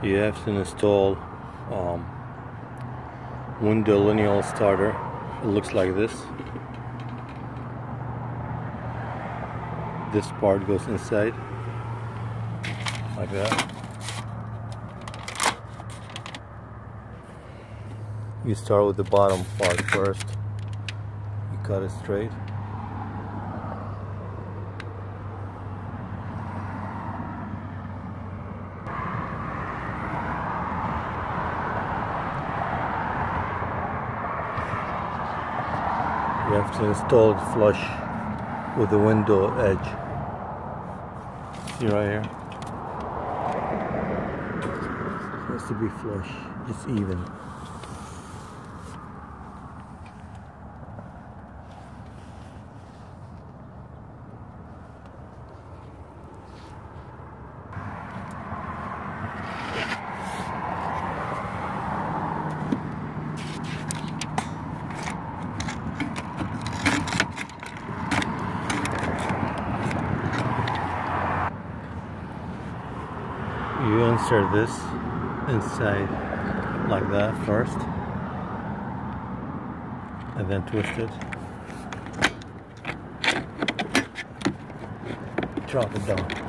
You have to install window lineal starter. It looks like this. This part goes inside like that. You start with the bottom part first. You cut it straight. You have to install it flush with the window edge. See right here? It has to be flush, just even. You insert this inside like that first, and then twist it, drop it down.